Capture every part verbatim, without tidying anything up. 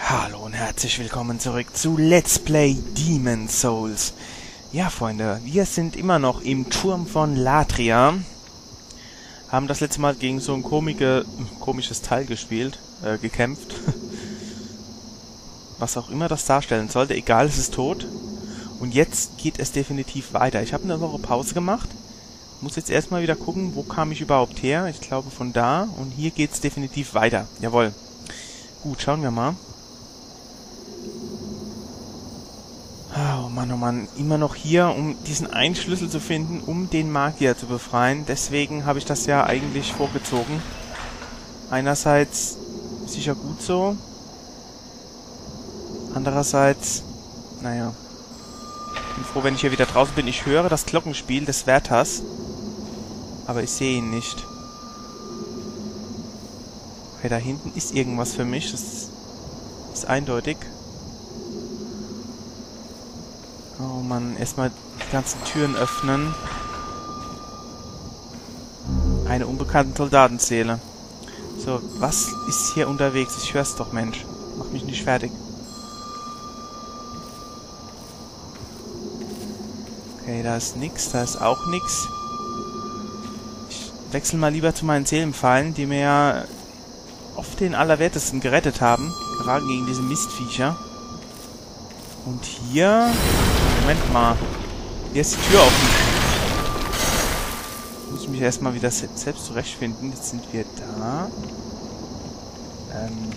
Hallo und herzlich willkommen zurück zu Let's Play Demon's Souls. Ja, Freunde, wir sind immer noch im Turm von Latria. Haben das letzte Mal gegen so ein komike, komisches Teil gespielt, äh, gekämpft. Was auch immer das darstellen sollte, egal, es ist tot. Und jetzt geht es definitiv weiter. Ich habe eine Woche Pause gemacht. Muss jetzt erstmal wieder gucken, wo kam ich überhaupt her. Ich glaube von da. Und hier geht es definitiv weiter. Jawohl. Gut, schauen wir mal. Oh Mann, oh Mann. Immer noch hier, um diesen einen Schlüssel zu finden, um den Magier zu befreien. Deswegen habe ich das ja eigentlich vorgezogen. Einerseits sicher gut so. Andererseits, naja. Bin froh, wenn ich hier wieder draußen bin. Ich höre das Glockenspiel des Wärters. Aber ich sehe ihn nicht. Okay, da hinten ist irgendwas für mich. Das ist eindeutig. Oh Mann, erstmal die ganzen Türen öffnen. Eine unbekannte Soldatenseele. So, was ist hier unterwegs? Ich hör's doch, Mensch. Mach mich nicht fertig. Okay, da ist nix, da ist auch nix. Ich wechsle mal lieber zu meinen Seelenpfeilen, die mir ja oft den Allerwertesten gerettet haben. Gerade gegen diese Mistviecher. Und hier... Moment mal. Hier ist die Tür offen. Muss ich mich erstmal wieder se selbst zurechtfinden. Jetzt sind wir da. Ähm...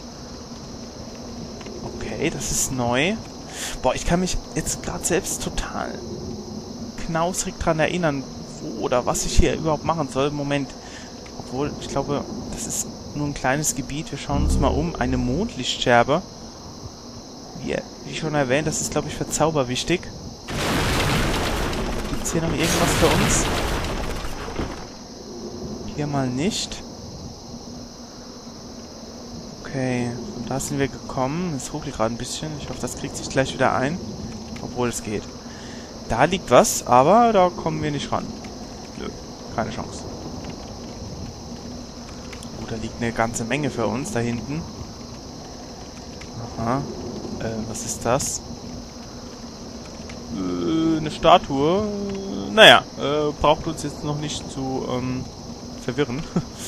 Okay, das ist neu. Boah, ich kann mich jetzt gerade selbst total knausrig dran erinnern, wo oder was ich hier überhaupt machen soll. Moment. Obwohl, ich glaube, das ist nur ein kleines Gebiet. Wir schauen uns mal um. Eine Mondlichtscherbe. Wie, wie schon erwähnt, das ist, glaube ich, für Zauber wichtig. Gibt es hier noch irgendwas für uns? Hier mal nicht. Okay, von da sind wir gekommen. Es ruckelt gerade ein bisschen. Ich hoffe, das kriegt sich gleich wieder ein. Obwohl es geht. Da liegt was, aber da kommen wir nicht ran. Nö, keine Chance. Gut, da liegt eine ganze Menge für uns da hinten. Aha. Äh, was ist das? Äh, eine Statue. Naja, äh, braucht uns jetzt noch nicht zu ähm, verwirren.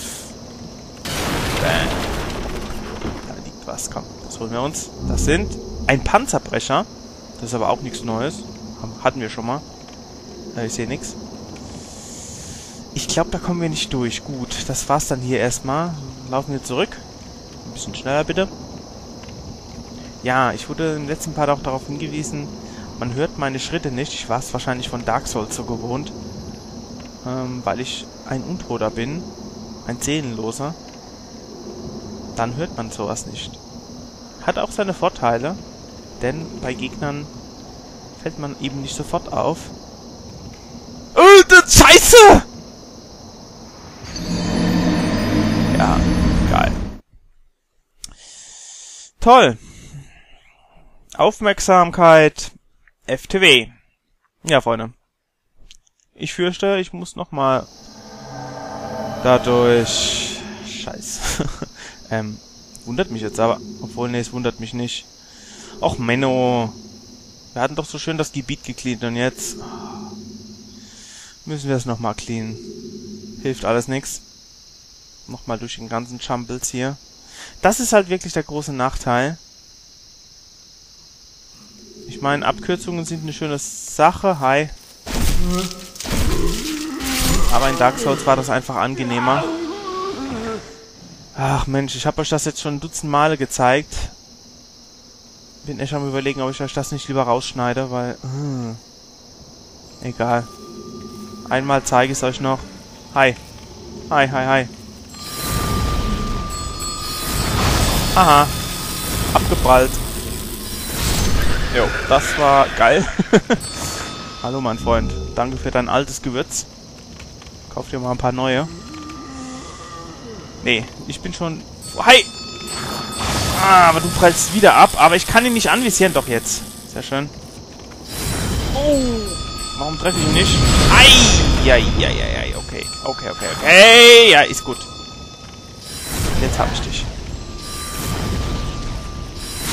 Da liegt was, komm, das holen wir uns. Das sind ein Panzerbrecher. Das ist aber auch nichts Neues. Hatten wir schon mal. Äh, ich sehe nichts. Ich glaube, da kommen wir nicht durch. Gut, das war's dann hier erstmal. Laufen wir zurück. Ein bisschen schneller, bitte. Ja, ich wurde im letzten Part auch darauf hingewiesen, man hört meine Schritte nicht. Ich war es wahrscheinlich von Dark Souls so gewohnt. Ähm, weil ich ein Untoter bin. Ein Seelenloser. Dann hört man sowas nicht. Hat auch seine Vorteile. Denn bei Gegnern fällt man eben nicht sofort auf. Oh, das Scheiße! Ja, geil. Toll. Aufmerksamkeit, F T W. Ja, Freunde. Ich fürchte, ich muss nochmal dadurch... Scheiße. ähm, wundert mich jetzt aber. Obwohl, nee, es wundert mich nicht. Och, Menno. Wir hatten doch so schön das Gebiet gecleant und jetzt... müssen wir es nochmal cleanen. Hilft alles nix. Nochmal durch den ganzen Jumbles hier. Das ist halt wirklich der große Nachteil. Ich meine, Abkürzungen sind eine schöne Sache. Hi. Aber in Dark Souls war das einfach angenehmer. Ach Mensch, ich habe euch das jetzt schon ein Dutzend Male gezeigt. Bin echt am Überlegen, ob ich euch das nicht lieber rausschneide, weil... Äh, egal. Einmal zeige ich es euch noch. Hi. Hi, hi, hi. Aha. Abgeprallt. Jo, das war geil. Hallo, mein Freund. Danke für dein altes Gewürz. Kauf dir mal ein paar neue. Nee, ich bin schon... Hi! Ah, aber du prallst wieder ab. Aber ich kann ihn nicht anvisieren. Doch jetzt. Sehr schön. Oh! Warum treffe ich ihn nicht? Ei! Ja, ja, ja, ja. Okay. Okay, okay, okay. Ja, ist gut. Jetzt habe ich dich.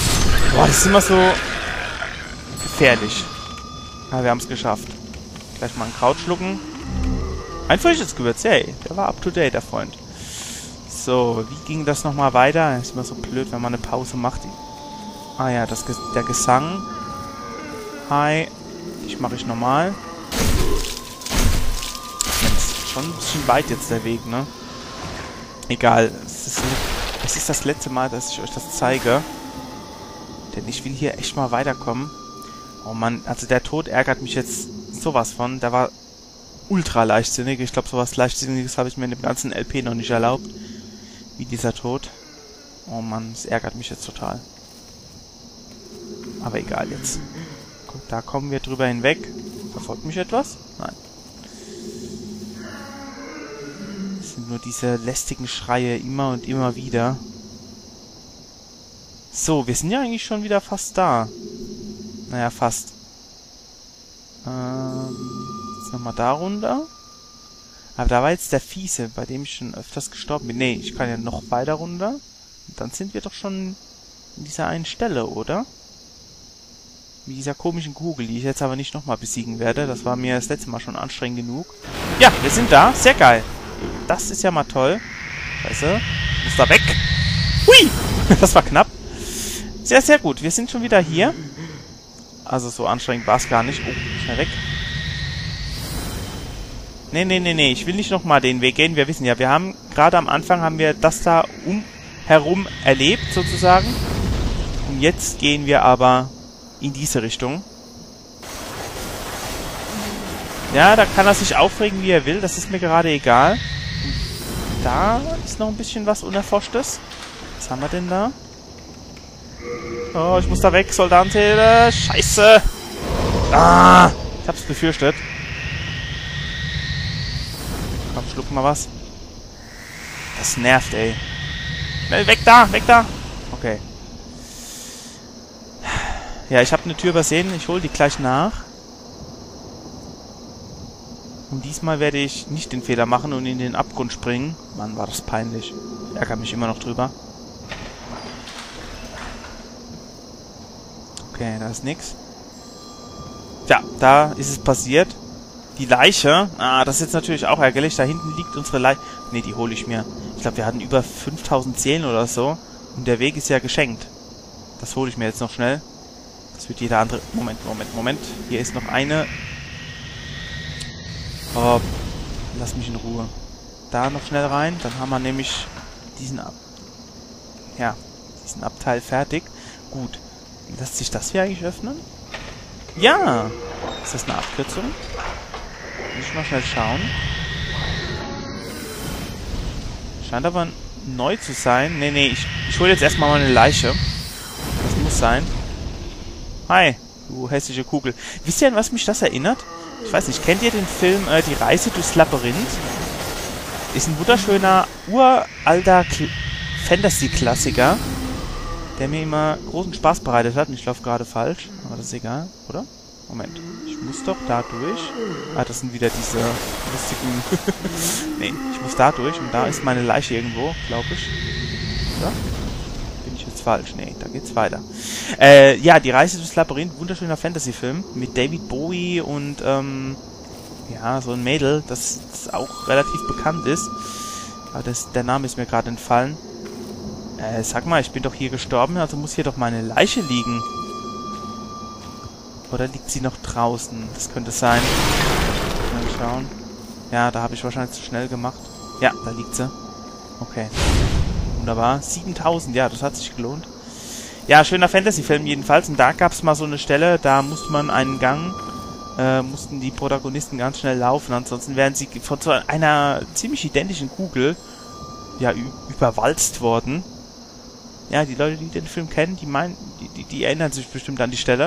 Boah, das ist immer so gefährlich. Aber wir haben es geschafft. Gleich mal ein Kraut schlucken. Ein frisches Gewürz, hey. Der war up to date, der Freund. So, wie ging das nochmal weiter? Ist immer so blöd, wenn man eine Pause macht. Ah ja, das, der Gesang. Hi. Ich mache ich normal. Das ist schon ein bisschen weit jetzt der Weg, ne? Egal. Es ist, es ist das letzte Mal, dass ich euch das zeige. Denn ich will hier echt mal weiterkommen. Oh Mann, also der Tod ärgert mich jetzt sowas von. Der war ultra leichtsinnig. Ich glaube, sowas Leichtsinniges habe ich mir in dem ganzen L P noch nicht erlaubt. Wie dieser Tod. Oh Mann, es ärgert mich jetzt total. Aber egal jetzt. Gut, da kommen wir drüber hinweg. Verfolgt mich etwas? Nein. Es sind nur diese lästigen Schreie immer und immer wieder. So, wir sind ja eigentlich schon wieder fast da. Naja, fast. Ähm, jetzt nochmal da runter. Aber da war jetzt der Fiese, bei dem ich schon öfters gestorben bin. Nee, ich kann ja noch weiter runter. Und dann sind wir doch schon in dieser einen Stelle, oder? Mit dieser komischen Kugel, die ich jetzt aber nicht nochmal besiegen werde. Das war mir das letzte Mal schon anstrengend genug. Ja, wir sind da. Sehr geil. Das ist ja mal toll. Scheiße. Muss da weg. Hui! Das war knapp. Sehr, sehr gut. Wir sind schon wieder hier. Also so anstrengend war es gar nicht. Oh, schnell weg. Nee, nee, nee, nee. Ich will nicht nochmal den Weg gehen. Wir wissen ja, wir haben gerade am Anfang haben wir das da um herum erlebt, sozusagen. Und jetzt gehen wir aber in diese Richtung. Ja, da kann er sich aufregen, wie er will. Das ist mir gerade egal. Und da ist noch ein bisschen was Unerforschtes. Was haben wir denn da? Oh, ich muss da weg, Soldatentele. Scheiße. Ah, ich hab's befürchtet. Komm, schluck mal was. Das nervt, ey. Schnell, weg da, weg da. Okay. Ja, ich habe eine Tür übersehen. Ich hole die gleich nach. Und diesmal werde ich nicht den Fehler machen und in den Abgrund springen. Mann, war das peinlich. Ich ärgere mich immer noch drüber. Okay, da ist nix. Ja, da ist es passiert. Die Leiche. Ah, das ist jetzt natürlich auch ärgerlich. Da hinten liegt unsere Leiche. Ne, die hole ich mir. Ich glaube, wir hatten über fünftausend Seelen oder so. Und der Weg ist ja geschenkt. Das hole ich mir jetzt noch schnell. Das wird jeder andere... Moment, Moment, Moment. Hier ist noch eine... Oh, lass mich in Ruhe. Da noch schnell rein. Dann haben wir nämlich diesen Ab... Ja, diesen Abteil fertig. Gut. Lässt sich das hier eigentlich öffnen? Ja! Ist das eine Abkürzung? Muss ich mal schnell schauen. Scheint aber neu zu sein. Nee, nee, ich, ich hole jetzt erstmal mal eine Leiche. Das muss sein. Hi, du hässliche Kugel. Wisst ihr, an was mich das erinnert? Ich weiß nicht, kennt ihr den Film äh, Die Reise durchs Labyrinth? Ist ein wunderschöner, uralter Fantasy-Klassiker, der mir immer großen Spaß bereitet hat. Und ich laufe gerade falsch, aber das ist egal, oder? Moment, ich muss doch da durch. Ah, das sind wieder diese lustigen... Nee, ich muss da durch und da ist meine Leiche irgendwo, glaube ich. Oder? Bin ich jetzt falsch? Nee, da geht's weiter. Äh, ja, Die Reise durchs Labyrinth, wunderschöner Fantasy-Film mit David Bowie und, ähm, ja, so ein Mädel, das, das auch relativ bekannt ist. Aber das, der Name ist mir gerade entfallen. Äh, sag mal, ich bin doch hier gestorben, also muss hier doch meine Leiche liegen. Oder liegt sie noch draußen? Das könnte sein. Mal schauen. Ja, da habe ich wahrscheinlich zu schnell gemacht. Ja, da liegt sie. Okay. Wunderbar. siebentausend, ja, das hat sich gelohnt. Ja, schöner Fantasy-Film jedenfalls. Und da gab es mal so eine Stelle, da musste man einen Gang, äh, mussten die Protagonisten ganz schnell laufen. Ansonsten wären sie von so einer ziemlich identischen Kugel, ja, überwalzt worden. Ja, die Leute, die den Film kennen, die meinen, die, die, die erinnern sich bestimmt an die Stelle.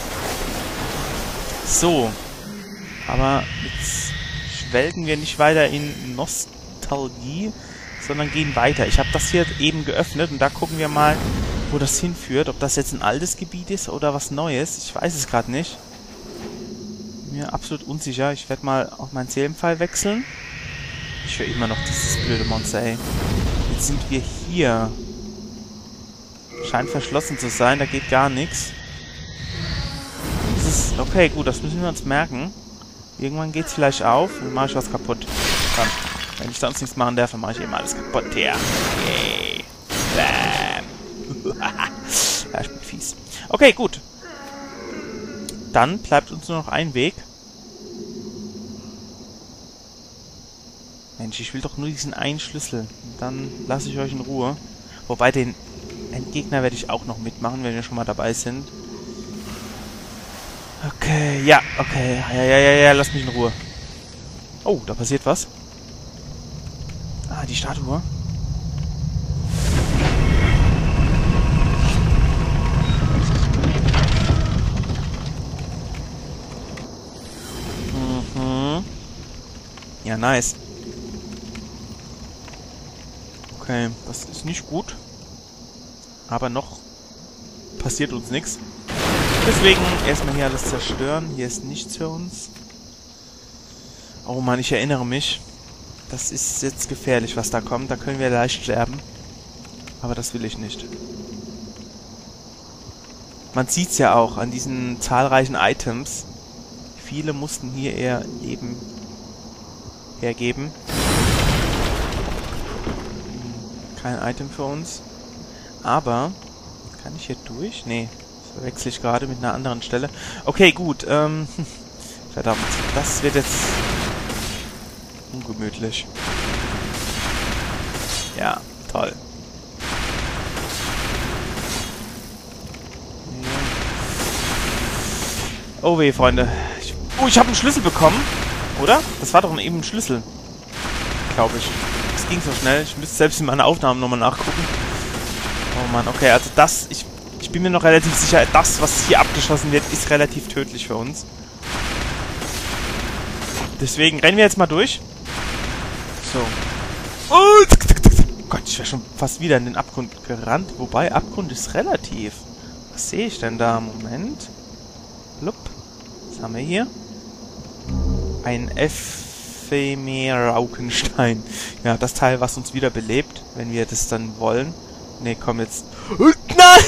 So. Aber jetzt schwelgen wir nicht weiter in Nostalgie, sondern gehen weiter. Ich habe das hier eben geöffnet und da gucken wir mal, wo das hinführt. Ob das jetzt ein altes Gebiet ist oder was Neues. Ich weiß es gerade nicht. Bin mir absolut unsicher. Ich werde mal auf meinen Seelenpfeil wechseln. Ich höre immer noch dieses blöde Monster, ey. Jetzt sind wir hier. Scheint verschlossen zu sein, da geht gar nichts. Das ist, okay, gut, das müssen wir uns merken. Irgendwann geht's vielleicht auf, dann mache ich was kaputt. Komm, wenn ich sonst nichts machen darf, dann mache ich eben alles kaputt hier. Yay. Bam. Ja, ich bin fies. Okay, gut. Dann bleibt uns nur noch ein Weg. Mensch, ich will doch nur diesen einen Schlüssel. Dann lasse ich euch in Ruhe. Wobei, den Endgegner werde ich auch noch mitmachen, wenn wir schon mal dabei sind. Okay, ja, okay. Ja, ja, ja, ja, lass mich in Ruhe. Oh, da passiert was. Ah, die Statue. Mhm. Ja, nice. Okay, das ist nicht gut. Aber noch passiert uns nichts. Deswegen erstmal hier alles zerstören. Hier ist nichts für uns. Oh Mann, ich erinnere mich. Das ist jetzt gefährlich, was da kommt. Da können wir leicht sterben. Aber das will ich nicht. Man sieht es ja auch an diesen zahlreichen Items. Viele mussten hier eher Leben hergeben. Kein Item für uns. Aber, kann ich hier durch? Nee, das verwechsel ich gerade mit einer anderen Stelle. Okay, gut. Ähm, verdammt, das wird jetzt ungemütlich. Ja, toll. Oh weh, Freunde. Ich, oh, ich habe einen Schlüssel bekommen. Oder? Das war doch eben ein Schlüssel. Glaube ich. Das ging so schnell. Ich müsste selbst in meiner Aufnahme nochmal nachgucken. Oh Mann, okay. Also das, ich, ich bin mir noch relativ sicher, das, was hier abgeschossen wird, ist relativ tödlich für uns. Deswegen rennen wir jetzt mal durch. So. Oh Gott, ich wäre schon fast wieder in den Abgrund gerannt. Wobei, Abgrund ist relativ. Was sehe ich denn da? Moment. Blub. Was haben wir hier? Ein Ephemeraukenstein. Ja, das Teil, was uns wieder belebt, wenn wir das dann wollen. Ne, komm jetzt. Nein!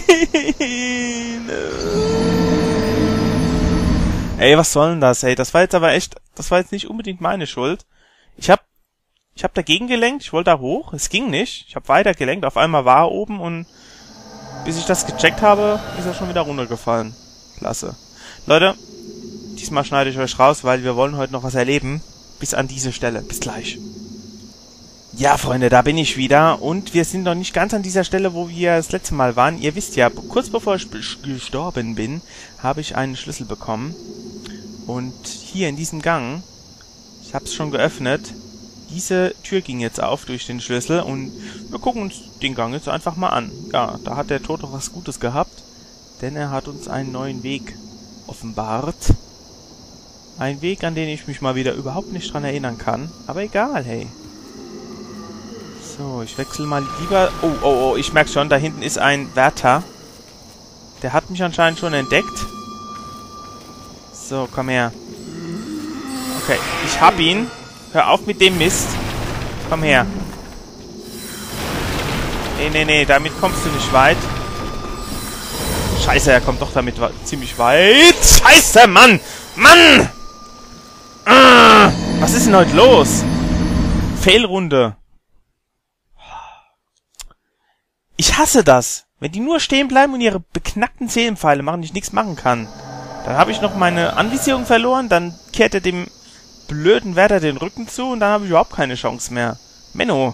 Ey, was soll denn das, ey? Das war jetzt aber echt, das war jetzt nicht unbedingt meine Schuld. Ich hab, ich hab dagegen gelenkt, ich wollte da hoch, es ging nicht. Ich hab weiter gelenkt, auf einmal war er oben und bis ich das gecheckt habe, ist er schon wieder runtergefallen. Klasse. Leute, diesmal schneide ich euch raus, weil wir wollen heute noch was erleben. Bis an diese Stelle. Bis gleich. Ja, Freunde, da bin ich wieder. Und wir sind noch nicht ganz an dieser Stelle, wo wir das letzte Mal waren. Ihr wisst ja, kurz bevor ich gestorben bin, habe ich einen Schlüssel bekommen. Und hier in diesem Gang, ich habe es schon geöffnet, diese Tür ging jetzt auf durch den Schlüssel. Und wir gucken uns den Gang jetzt einfach mal an. Ja, da hat der Tod doch was Gutes gehabt. Denn er hat uns einen neuen Weg offenbart. Ein Weg, an den ich mich mal wieder überhaupt nicht dran erinnern kann. Aber egal, hey. So, ich wechsle mal lieber... Oh, oh, oh, ich merke schon, da hinten ist ein Wärter. Der hat mich anscheinend schon entdeckt. So, komm her. Okay, ich hab ihn. Hör auf mit dem Mist. Komm her. Nee, nee, nee, damit kommst du nicht weit. Scheiße, er kommt doch damit ziemlich weit. Scheiße, Mann! Mann! Ah, was ist denn heute los? Failrunde. Ich hasse das. Wenn die nur stehen bleiben und ihre beknackten Seelenpfeile machen, die ich nichts machen kann. Dann habe ich noch meine Anvisierung verloren, dann kehrt er dem blöden Wärter den Rücken zu und dann habe ich überhaupt keine Chance mehr. Menno.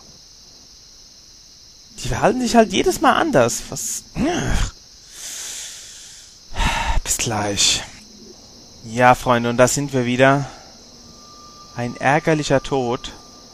Die verhalten sich halt jedes Mal anders. Was... Ach. Bis gleich. Ja, Freunde, und da sind wir wieder. Ein ärgerlicher Tod.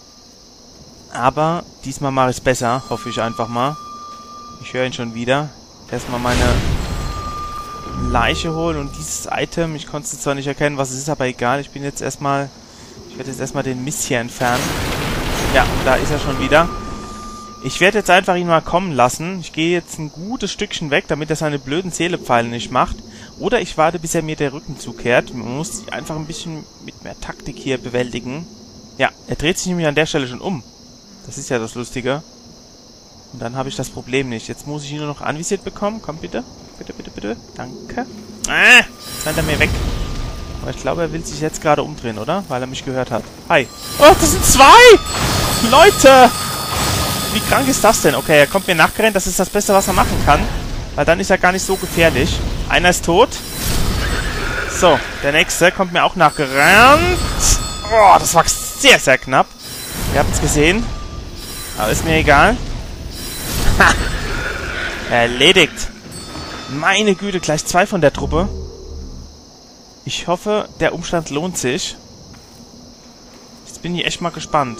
Aber diesmal mache ich es besser, hoffe ich einfach mal. Ich höre ihn schon wieder. Erstmal meine Leiche holen und dieses Item. Ich konnte es zwar nicht erkennen, was es ist, aber egal. Ich bin jetzt erstmal... Ich werde jetzt erstmal den Mist hier entfernen. Ja, da ist er schon wieder. Ich werde jetzt einfach ihn mal kommen lassen. Ich gehe jetzt ein gutes Stückchen weg, damit er seine blöden Seelepfeile nicht macht. Oder ich warte, bis er mir der Rücken zukehrt. Man muss einfach ein bisschen mit mehr Taktik hier bewältigen. Ja, er dreht sich nämlich an der Stelle schon um. Das ist ja das Lustige. Und dann habe ich das Problem nicht. Jetzt muss ich ihn nur noch anvisiert bekommen. Komm bitte. Bitte, bitte, bitte. Danke. Ah, jetzt rennt er mir weg. Aber ich glaube, er will sich jetzt gerade umdrehen, oder? Weil er mich gehört hat. Hi. Oh, das sind zwei! Leute! Wie krank ist das denn? Okay, er kommt mir nachgerannt. Das ist das Beste, was er machen kann. Weil dann ist er gar nicht so gefährlich. Einer ist tot. So, der nächste kommt mir auch nachgerannt. Oh, das war sehr, sehr knapp. Ihr habt es gesehen. Aber ist mir egal. Ha! Erledigt. Meine Güte, gleich zwei von der Truppe. Ich hoffe, der Umstand lohnt sich. Jetzt bin ich echt mal gespannt.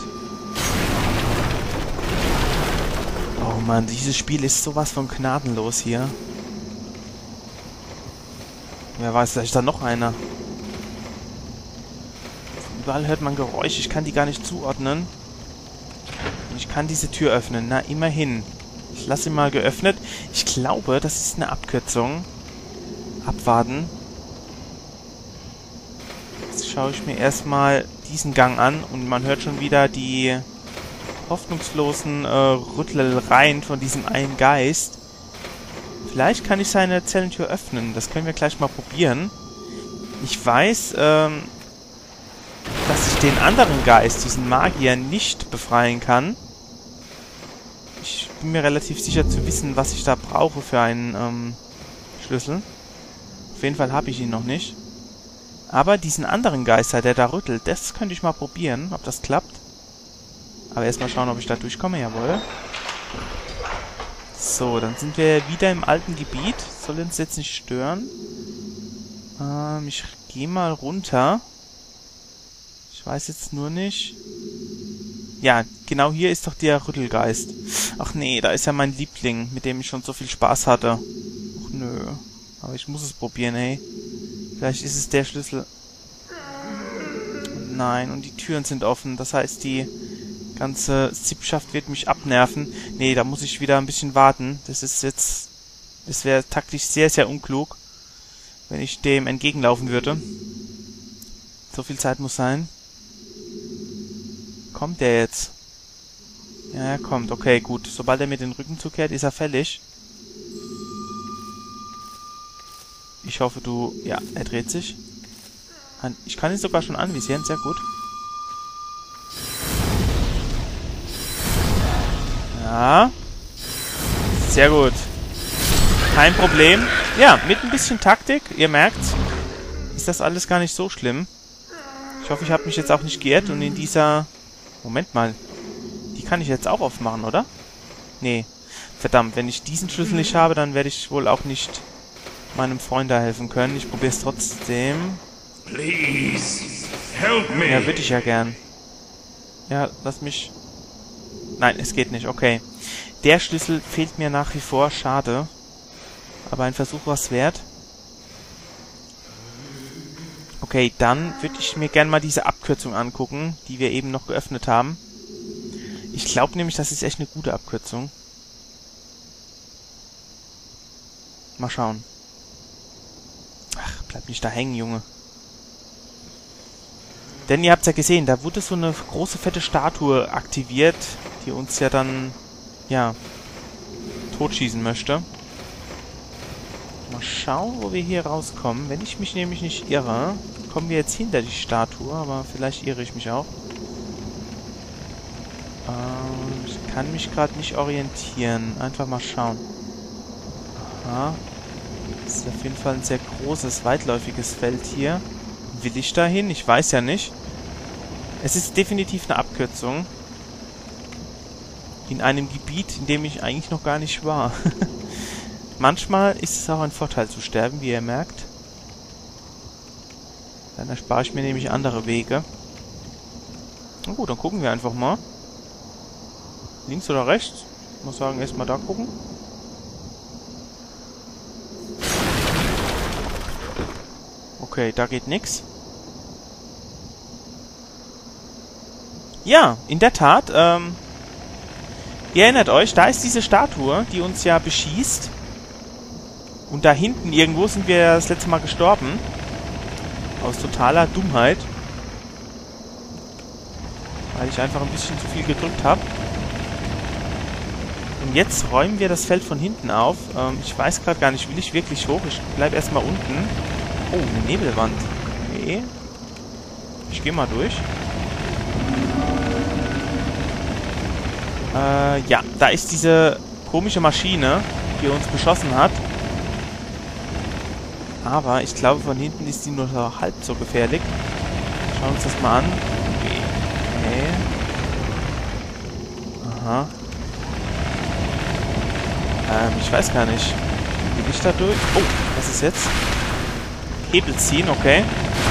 Oh Mann, dieses Spiel ist sowas von gnadenlos hier. Wer weiß, da ist da noch einer. Überall hört man Geräusche. Ich kann die gar nicht zuordnen. Und ich kann diese Tür öffnen. Na, immerhin. Ich lasse sie mal geöffnet. Ich glaube, das ist eine Abkürzung. Abwarten. Jetzt schaue ich mir erstmal diesen Gang an. Und man hört schon wieder die hoffnungslosen äh, Rüttelereien von diesem einen Geist. Vielleicht kann ich seine Zellentür öffnen. Das können wir gleich mal probieren. Ich weiß, ähm, dass ich den anderen Geist, diesen Magier, nicht befreien kann. Ich bin mir relativ sicher zu wissen, was ich da brauche für einen ähm, Schlüssel. Auf jeden Fall habe ich ihn noch nicht. Aber diesen anderen Geister, der da rüttelt, das könnte ich mal probieren, ob das klappt. Aber erstmal schauen, ob ich da durchkomme. Jawohl. So, dann sind wir wieder im alten Gebiet. Soll uns jetzt nicht stören. Ähm, ich gehe mal runter. Ich weiß jetzt nur nicht... Ja, genau hier ist doch der Rüttelgeist. Ach nee, da ist ja mein Liebling, mit dem ich schon so viel Spaß hatte. Ach nö. Aber ich muss es probieren, ey. Vielleicht ist es der Schlüssel. Nein, und die Türen sind offen. Das heißt, die ganze Sippschaft wird mich abnerven. Nee, da muss ich wieder ein bisschen warten. Das ist jetzt... Das wäre taktisch sehr, sehr unklug, wenn ich dem entgegenlaufen würde. So viel Zeit muss sein. Kommt der jetzt? Ja, er kommt. Okay, gut. Sobald er mir den Rücken zukehrt, ist er fällig. Ich hoffe, du... Ja, er dreht sich. Ich kann ihn sogar schon anvisieren. Sehr gut. Ja. Sehr gut. Kein Problem. Ja, mit ein bisschen Taktik, ihr merkt's, ist das alles gar nicht so schlimm. Ich hoffe, ich habe mich jetzt auch nicht geirrt und in dieser... Moment mal. Die kann ich jetzt auch aufmachen, oder? Nee. Verdammt, wenn ich diesen Schlüssel nicht habe, dann werde ich wohl auch nicht meinem Freund da helfen können. Ich probiere es trotzdem. Please, help me. Ja, würde ich ja gern. Ja, lass mich... Nein, es geht nicht. Okay. Der Schlüssel fehlt mir nach wie vor. Schade. Aber ein Versuch war es wert. Okay, dann würde ich mir gerne mal diese Abkürzung angucken, die wir eben noch geöffnet haben. Ich glaube nämlich, das ist echt eine gute Abkürzung. Mal schauen. Ach, bleib nicht da hängen, Junge. Denn ihr habt es ja gesehen, da wurde so eine große, fette Statue aktiviert, die uns ja dann, ja, totschießen möchte. Mal schauen, wo wir hier rauskommen. Wenn ich mich nämlich nicht irre, kommen wir jetzt hinter die Statue, aber vielleicht irre ich mich auch. Ähm, ich kann mich gerade nicht orientieren. Einfach mal schauen. Aha. Das ist auf jeden Fall ein sehr großes, weitläufiges Feld hier. Will ich da hin? Ich weiß ja nicht. Es ist definitiv eine Abkürzung. In einem Gebiet, in dem ich eigentlich noch gar nicht war. Manchmal ist es auch ein Vorteil zu sterben, wie ihr merkt. Dann erspare ich mir nämlich andere Wege. Na gut, dann gucken wir einfach mal. Links oder rechts? Ich muss sagen, erstmal da gucken. Okay, da geht nichts. Ja, in der Tat. Ähm, ihr erinnert euch, da ist diese Statue, die uns ja beschießt. Und da hinten irgendwo sind wir das letzte Mal gestorben. Aus totaler Dummheit. Weil ich einfach ein bisschen zu viel gedrückt habe. Und jetzt räumen wir das Feld von hinten auf. Ähm, ich weiß gerade gar nicht, will ich wirklich hoch? Ich bleib erstmal unten. Oh, eine Nebelwand. Okay. Ich gehe mal durch. Äh, ja, da ist diese komische Maschine, die uns beschossen hat. Aber ich glaube, von hinten ist die nur so halb so gefährlich. Schauen wir uns das mal an. Okay. Aha. Ähm, ich weiß gar nicht. Wie bin ich da durch? Oh, was ist jetzt? Hebel ziehen, okay.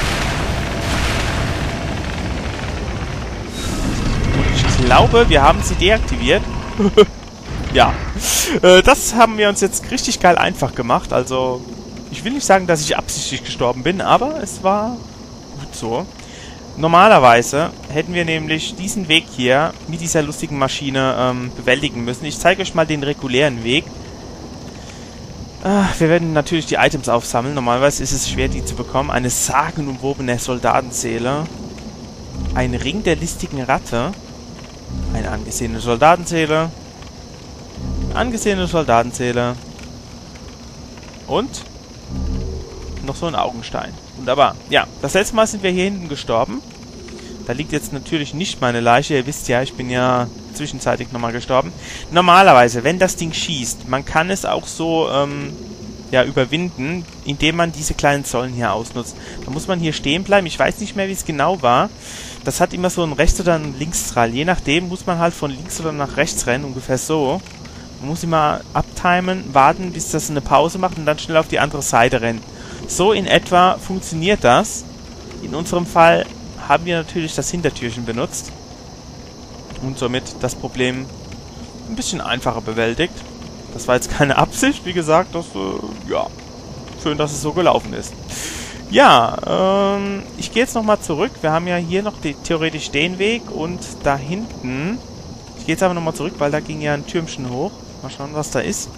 Und ich glaube, wir haben sie deaktiviert. Ja. Äh, das haben wir uns jetzt richtig geil einfach gemacht. Also, ich will nicht sagen, dass ich absichtlich gestorben bin, aber es war gut so. Normalerweise hätten wir nämlich diesen Weg hier mit dieser lustigen Maschine ähm, bewältigen müssen. Ich zeige euch mal den regulären Weg. Ah, wir werden natürlich die Items aufsammeln. Normalerweise ist es schwer, die zu bekommen. Eine sagenumwobene Soldatenseele. Ein Ring der listigen Ratte. Eine angesehene Soldatenseele. Angesehene Soldatenseele. Und noch so ein Augenstein. Wunderbar. Ja, das letzte Mal sind wir hier hinten gestorben. Da liegt jetzt natürlich nicht meine Leiche. Ihr wisst ja, ich bin ja zwischenzeitlich nochmal gestorben. Normalerweise, wenn das Ding schießt, man kann es auch so ähm, ja, überwinden, indem man diese kleinen Säulen hier ausnutzt. Da muss man hier stehen bleiben. Ich weiß nicht mehr, wie es genau war. Das hat immer so einen Rechts- oder einen Linksstrahl. Je nachdem muss man halt von links oder nach rechts rennen. Ungefähr so. Man muss immer abtimen, warten, bis das eine Pause macht und dann schnell auf die andere Seite rennen. So in etwa funktioniert das. In unserem Fall haben wir natürlich das Hintertürchen benutzt und somit das Problem ein bisschen einfacher bewältigt. Das war jetzt keine Absicht, wie gesagt, das, äh, ja, schön, dass es so gelaufen ist. Ja, ähm, ich gehe jetzt nochmal zurück. Wir haben ja hier noch die, theoretisch den Weg und da hinten, ich gehe jetzt aber nochmal zurück, weil da ging ja ein Türmchen hoch. Mal schauen, was da ist.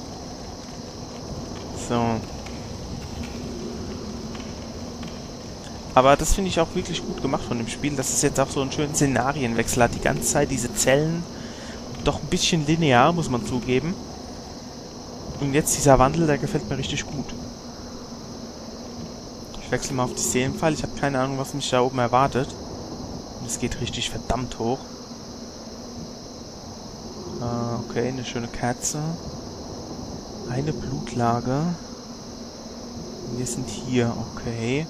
So. Aber das finde ich auch wirklich gut gemacht von dem Spiel, dass es jetzt auch so einen schönen Szenarienwechsel hat. Die ganze Zeit diese Zellen, doch ein bisschen linear, muss man zugeben. Und jetzt dieser Wandel, der gefällt mir richtig gut. Ich wechsle mal auf die Seelenpfeile. Ich habe keine Ahnung, was mich da oben erwartet. Und es geht richtig verdammt hoch. Äh, okay, eine schöne Kerze. Eine Blutlage. Wir sind hier, okay.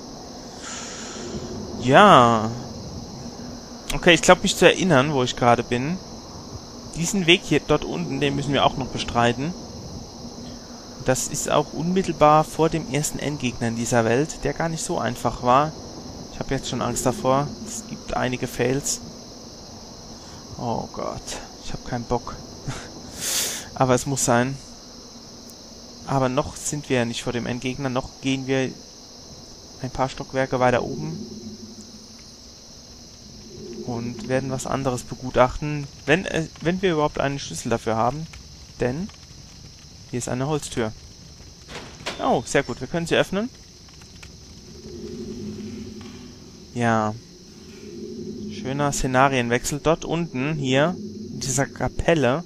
Ja. Okay, ich glaube mich zu erinnern, wo ich gerade bin. Diesen Weg hier dort unten, den müssen wir auch noch bestreiten. Das ist auch unmittelbar vor dem ersten Endgegner in dieser Welt, der gar nicht so einfach war. Ich habe jetzt schon Angst davor. Es gibt einige Fails. Oh Gott, ich habe keinen Bock. Aber es muss sein. Aber noch sind wir ja nicht vor dem Endgegner. Noch gehen wir ein paar Stockwerke weiter oben. Und werden was anderes begutachten, wenn, äh, wenn wir überhaupt einen Schlüssel dafür haben. Denn hier ist eine Holztür. Oh, sehr gut. Wir können sie öffnen. Ja. Schöner Szenarienwechsel. Dort unten, hier, in dieser Kapelle,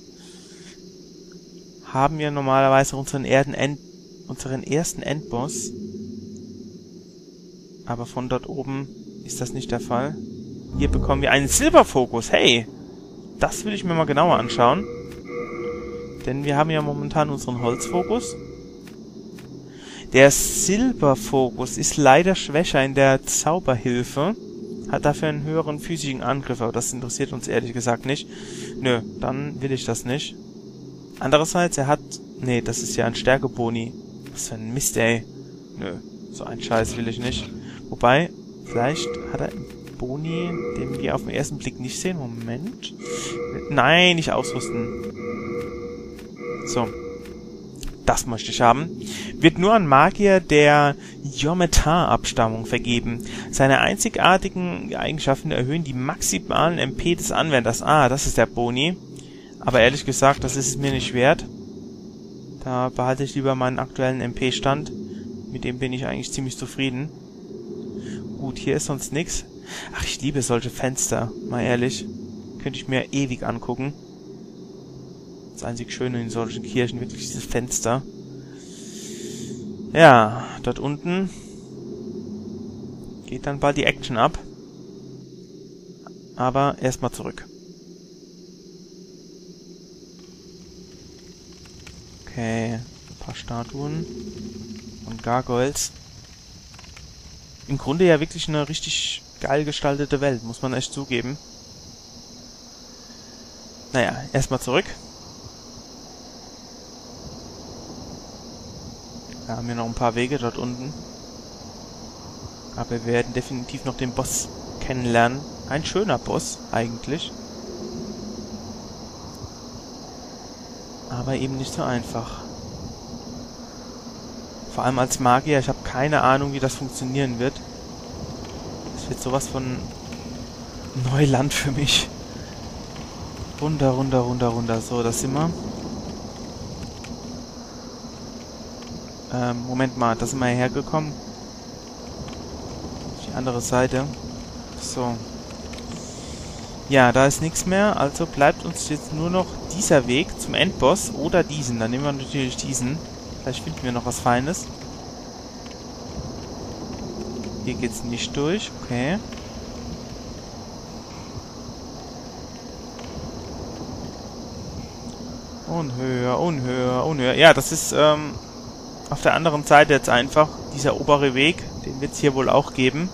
haben wir normalerweise unseren, Erden End, unseren ersten Endboss. Aber von dort oben ist das nicht der Fall. Hier bekommen wir einen Silberfokus. Hey, das will ich mir mal genauer anschauen. Denn wir haben ja momentan unseren Holzfokus. Der Silberfokus ist leider schwächer in der Zauberhilfe. Hat dafür einen höheren physischen Angriff. Aber das interessiert uns ehrlich gesagt nicht. Nö, dann will ich das nicht. Andererseits, er hat... Nee, das ist ja ein Stärkeboni. Was für ein Mist, ey. Nö, so ein Scheiß will ich nicht. Wobei, vielleicht hat er... Boni, den wir auf den ersten Blick nicht sehen. Moment. Nein, nicht ausrüsten. So. Das möchte ich haben. Wird nur an Magier der Yometar-Abstammung vergeben. Seine einzigartigen Eigenschaften erhöhen die maximalen M P des Anwenders. Ah, das ist der Boni. Aber ehrlich gesagt, das ist es mir nicht wert. Da behalte ich lieber meinen aktuellen M P-Stand. Mit dem bin ich eigentlich ziemlich zufrieden. Gut, hier ist sonst nichts. Ach, ich liebe solche Fenster, mal ehrlich. Könnte ich mir ewig angucken. Das einzig Schöne in solchen Kirchen, wirklich dieses Fenster. Ja, dort unten geht dann bald die Action ab. Aber erstmal zurück. Okay, ein paar Statuen und Gargoyles. Im Grunde ja wirklich eine richtig geil gestaltete Welt, muss man echt zugeben. Naja, erstmal zurück. Wir haben hier noch ein paar Wege dort unten. Aber wir werden definitiv noch den Boss kennenlernen. Ein schöner Boss, eigentlich. Aber eben nicht so einfach. Vor allem als Magier, ich habe keine Ahnung, wie das funktionieren wird. Das wird sowas von Neuland für mich. Runter, runter, runter, runter. So, das sind wir. Ähm, Moment mal, da sind wir hierher gekommen. Auf die andere Seite. So. Ja, da ist nichts mehr, also bleibt uns jetzt nur noch dieser Weg zum Endboss oder diesen. Dann nehmen wir natürlich diesen. Vielleicht finden wir noch was Feines. Hier geht's nicht durch, okay. Und höher, und höher, und höher. Ja, das ist ähm, auf der anderen Seite jetzt einfach dieser obere Weg. Den wird es hier wohl auch geben.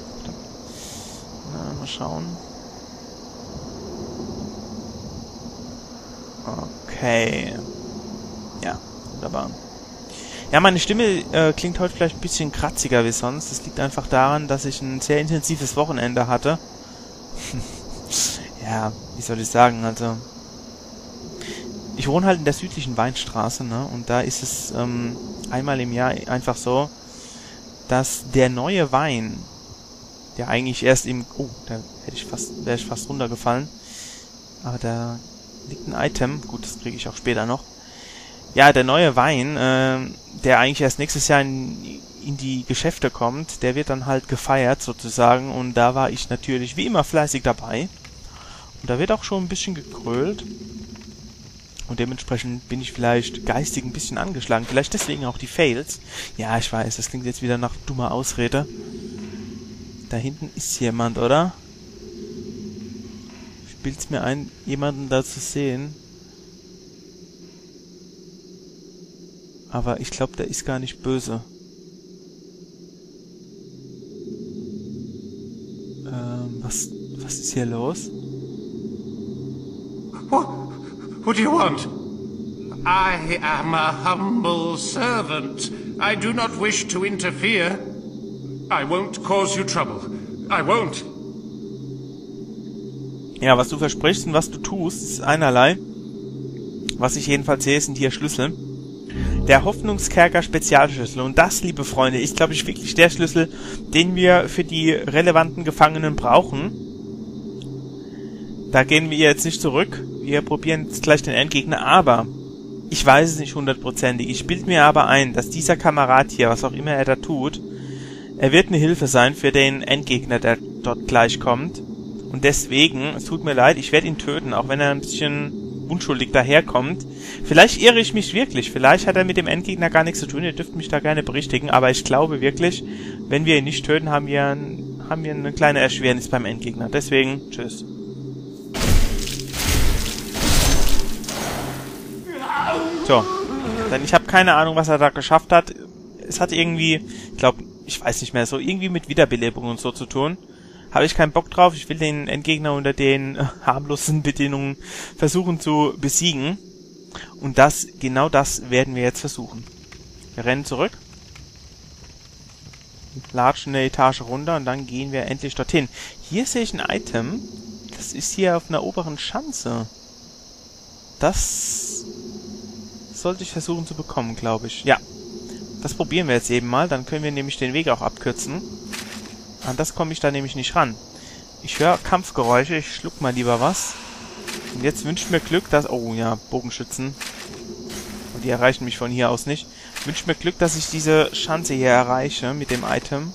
Na, mal schauen. Okay. Ja, wunderbar. Ja, meine Stimme äh, klingt heute vielleicht ein bisschen kratziger wie sonst. Das liegt einfach daran, dass ich ein sehr intensives Wochenende hatte. Ja, wie soll ich sagen, also... Ich wohne halt in der südlichen Weinstraße, ne? Und da ist es ähm, einmal im Jahr einfach so, dass der neue Wein, der eigentlich erst im... Oh, da hätte ich fast, wäre ich fast runtergefallen. Aber da liegt ein Item. Gut, das kriege ich auch später noch. Ja, der neue Wein, äh, der eigentlich erst nächstes Jahr in, in die Geschäfte kommt, der wird dann halt gefeiert sozusagen. Und da war ich natürlich wie immer fleißig dabei. Und da wird auch schon ein bisschen gegrölt. Und dementsprechend bin ich vielleicht geistig ein bisschen angeschlagen. Vielleicht deswegen auch die Fails. Ja, ich weiß, das klingt jetzt wieder nach dummer Ausrede. Da hinten ist jemand, oder? Ich bild's mir ein, jemanden da zu sehen. Aber ich glaube, der ist gar nicht böse. Ähm, was, was ist hier los? What? What do you want? I am a humble servant. I do not wish to interfere. I won't cause you trouble. I won't. Ja, was du versprichst und was du tust, ist einerlei. Was ich jedenfalls sehe, sind hier Schlüssel. Der Hoffnungskerker Spezialschlüssel. Und das, liebe Freunde, ist, glaube ich, wirklich der Schlüssel, den wir für die relevanten Gefangenen brauchen. Da gehen wir jetzt nicht zurück. Wir probieren jetzt gleich den Endgegner, aber ich weiß es nicht hundertprozentig. Ich bilde mir aber ein, dass dieser Kamerad hier, was auch immer er da tut, er wird eine Hilfe sein für den Endgegner, der dort gleich kommt. Und deswegen, es tut mir leid, ich werde ihn töten, auch wenn er ein bisschen unschuldig daherkommt. Vielleicht irre ich mich wirklich, vielleicht hat er mit dem Endgegner gar nichts zu tun, ihr dürft mich da gerne berichtigen, aber ich glaube wirklich, wenn wir ihn nicht töten, haben wir, ein, haben wir eine kleine Erschwernis beim Endgegner. Deswegen, tschüss. So, denn ich habe keine Ahnung, was er da geschafft hat. Es hat irgendwie, ich glaube, ich weiß nicht mehr, so irgendwie mit Wiederbelebung und so zu tun. Habe ich keinen Bock drauf. Ich will den Endgegner unter den äh, harmlosen Bedingungen versuchen zu besiegen. Und das, genau das werden wir jetzt versuchen. Wir rennen zurück. Latschen eine Etage runter und dann gehen wir endlich dorthin. Hier sehe ich ein Item. Das ist hier auf einer oberen Schanze. Das sollte ich versuchen zu bekommen, glaube ich. Ja, das probieren wir jetzt eben mal. Dann können wir nämlich den Weg auch abkürzen. An das komme ich da nämlich nicht ran. Ich höre Kampfgeräusche. Ich schluck mal lieber was. Und jetzt wünscht mir Glück, dass... Oh ja, Bogenschützen. Und die erreichen mich von hier aus nicht. Wünscht mir Glück, dass ich diese Schanze hier erreiche mit dem Item.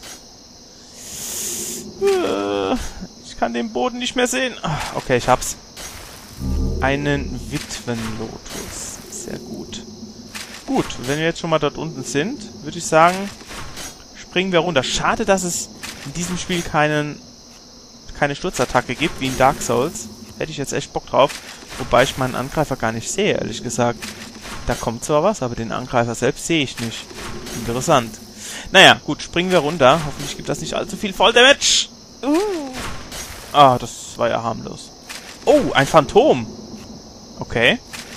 Ich kann den Boden nicht mehr sehen. Okay, ich hab's. einen Witwenlotus. Sehr gut. Gut, wenn wir jetzt schon mal dort unten sind, würde ich sagen, springen wir runter. Schade, dass es in diesem Spiel keinen, keine Sturzattacke gibt, wie in Dark Souls. Hätte ich jetzt echt Bock drauf. Wobei ich meinen Angreifer gar nicht sehe, ehrlich gesagt. Da kommt zwar was, aber den Angreifer selbst sehe ich nicht. Interessant. Naja, gut, springen wir runter. Hoffentlich gibt das nicht allzu viel Volldamage. Uh. Ah, das war ja harmlos. Oh, ein Phantom. Okay.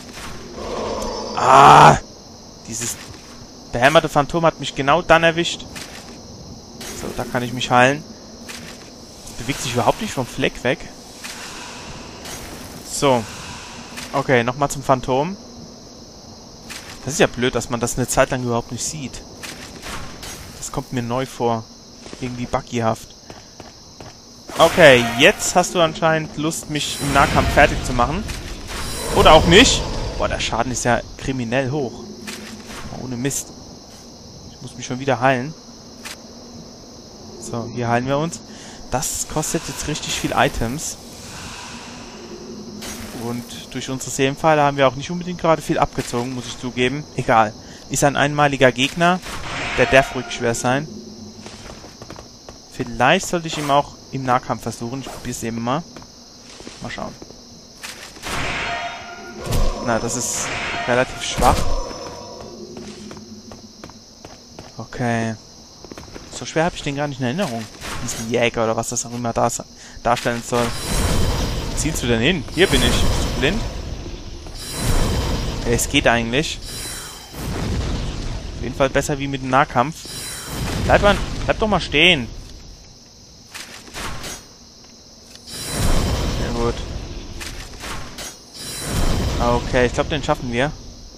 Ah, dieses behämmerte Phantom hat mich genau dann erwischt. So, da kann ich mich heilen. Bewegt sich überhaupt nicht vom Fleck weg. So. Okay, nochmal zum Phantom. Das ist ja blöd, dass man das eine Zeit lang überhaupt nicht sieht. Das kommt mir neu vor. Irgendwie buggyhaft. Okay, jetzt hast du anscheinend Lust, mich im Nahkampf fertig zu machen. Oder auch nicht. Boah, der Schaden ist ja kriminell hoch. Ohne Mist. Ich muss mich schon wieder heilen. So, hier heilen wir uns. Das kostet jetzt richtig viel Items. Und durch unsere Seelenpfeile haben wir auch nicht unbedingt gerade viel abgezogen, muss ich zugeben. Egal. Ist ein einmaliger Gegner. Der darf ruhig schwer sein. Vielleicht sollte ich ihm auch im Nahkampf versuchen. Ich probiere es eben mal. Mal schauen. Na, das ist relativ schwach. Okay. So schwer habe ich den gar nicht in Erinnerung. Diesen Jäger oder was das auch immer da darstellen soll. Wo zielst du denn hin? Hier bin ich. Bist du blind? Ja, es geht eigentlich. Auf jeden Fall besser wie mit dem Nahkampf. Bleib, mal, bleib doch mal stehen. Sehr gut. Okay, ich glaube, den schaffen wir.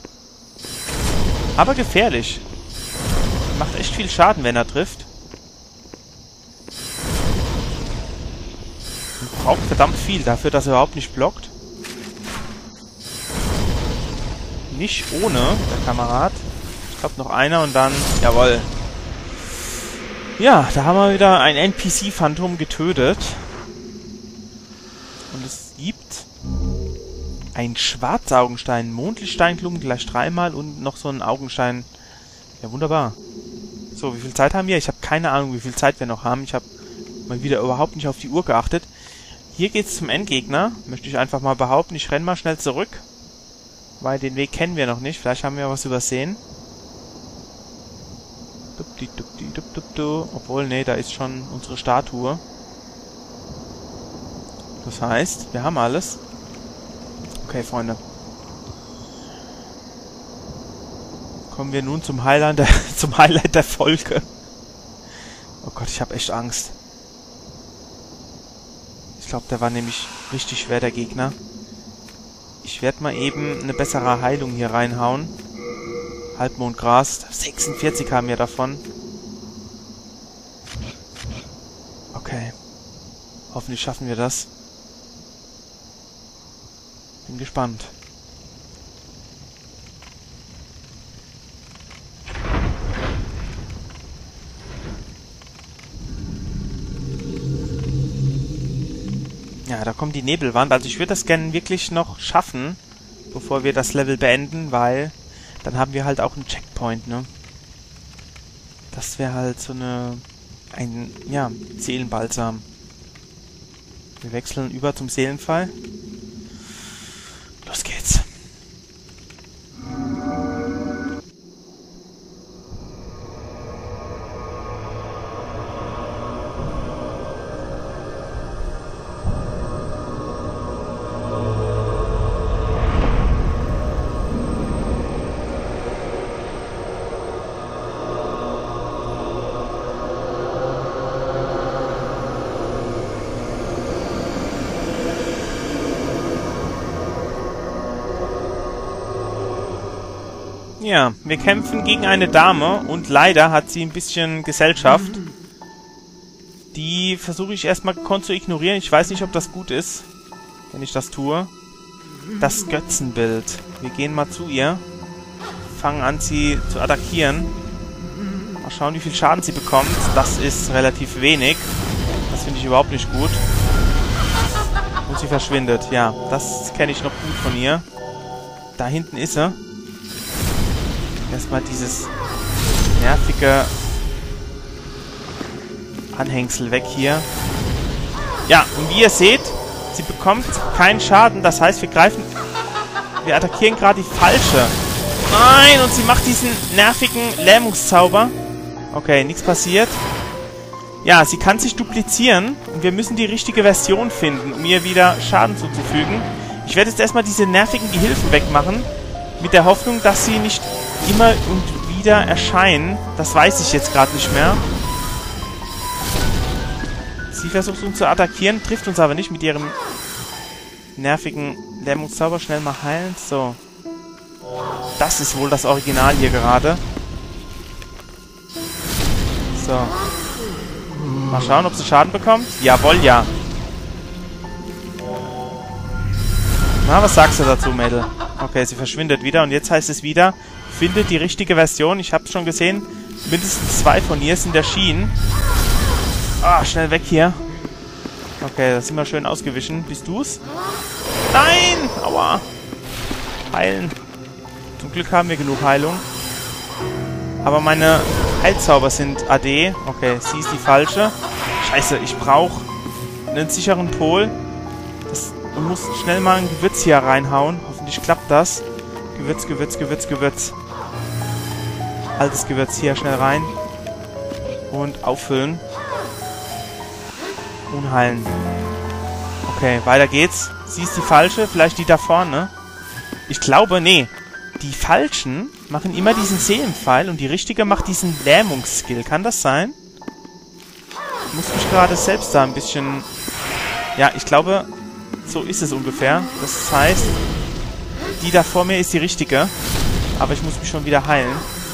Aber gefährlich. Macht echt viel Schaden, wenn er trifft. Und braucht verdammt viel dafür, dass er überhaupt nicht blockt. Nicht ohne, der Kamerad. Ich glaube, noch einer und dann... Jawohl. Ja, da haben wir wieder ein N P C-Phantom getötet. Und es gibt... ein Schwarzaugenstein, Mondlichtsteinklumpen gleich dreimal und noch so ein Augenstein. Ja, wunderbar. So, wie viel Zeit haben wir? Ich habe keine Ahnung, wie viel Zeit wir noch haben. Ich habe mal wieder überhaupt nicht auf die Uhr geachtet. Hier geht's zum Endgegner. Möchte ich einfach mal behaupten. Ich renne mal schnell zurück. Weil den Weg kennen wir noch nicht. Vielleicht haben wir was übersehen. Obwohl, nee, da ist schon unsere Statue. Das heißt, wir haben alles. Okay, Freunde. Kommen wir nun zum Highlight der, zum Highlight der Folge. Oh Gott, ich habe echt Angst. Ich glaube, der war nämlich richtig schwer, der Gegner. Ich werde mal eben eine bessere Heilung hier reinhauen. Halbmondgras. sechsundvierzig haben wir davon. Okay. Hoffentlich schaffen wir das. Bin gespannt. Ja, da kommt die Nebelwand. Also ich würde das gerne wirklich noch schaffen, bevor wir das Level beenden, weil dann haben wir halt auch einen Checkpoint, ne? Das wäre halt so eine... ein, ja, Seelenbalsam. Wir wechseln über zum Seelenpfeil. Los geht's. Ja, wir kämpfen gegen eine Dame und leider hat sie ein bisschen Gesellschaft. Die versuche ich erstmal gekonnt zu ignorieren. Ich weiß nicht, ob das gut ist, wenn ich das tue. Das Götzenbild. Wir gehen mal zu ihr. Fangen an, sie zu attackieren. Mal schauen, wie viel Schaden sie bekommt. Das ist relativ wenig. Das finde ich überhaupt nicht gut. Und sie verschwindet. Ja, das kenne ich noch gut von ihr. Da hinten ist sie. Erstmal dieses nervige Anhängsel weg hier. Ja, und wie ihr seht, sie bekommt keinen Schaden. Das heißt, wir greifen... Wir attackieren gerade die falsche. Nein, und sie macht diesen nervigen Lähmungszauber. Okay, nichts passiert. Ja, sie kann sich duplizieren. Und wir müssen die richtige Version finden, um ihr wieder Schaden zuzufügen. Ich werde jetzt erstmal diese nervigen Gehilfen wegmachen. Mit der Hoffnung, dass sie nicht immer und wieder erscheinen. Das weiß ich jetzt gerade nicht mehr. Sie versucht uns zu attackieren, trifft uns aber nicht mit ihrem nervigen Lähmungszauber. Schnell mal heilen. So. Das ist wohl das Original hier gerade. So. Mal schauen, ob sie Schaden bekommt. Jawohl, ja. Na, was sagst du dazu, Mädel? Okay, sie verschwindet wieder. Und jetzt heißt es wieder, findet die richtige Version. Ich habe es schon gesehen. Mindestens zwei von ihr sind erschienen. Ah, schnell weg hier. Okay, das sind wir schön ausgewichen. Bist du's? Nein! Aua! Heilen. Zum Glück haben wir genug Heilung. Aber meine Heilzauber sind A D. Okay, sie ist die falsche. Scheiße, ich brauche einen sicheren Pol. Das, und muss schnell mal ein Gewürz hier reinhauen. Hoffentlich klappt das. Gewürz, Gewürz, Gewürz, Gewürz. Altes Gewürz hier schnell rein. Und auffüllen. Und heilen. Okay, weiter geht's. Sie ist die falsche, vielleicht die da vorne. Ich glaube, nee. Die Falschen machen immer diesen Seelenpfeil und die richtige macht diesen Lähmungsskill. Kann das sein? Ich muss mich gerade selbst da ein bisschen... Ja, ich glaube, so ist es ungefähr. Das heißt, die da vor mir ist die richtige. Aber ich muss mich schon wieder heilen.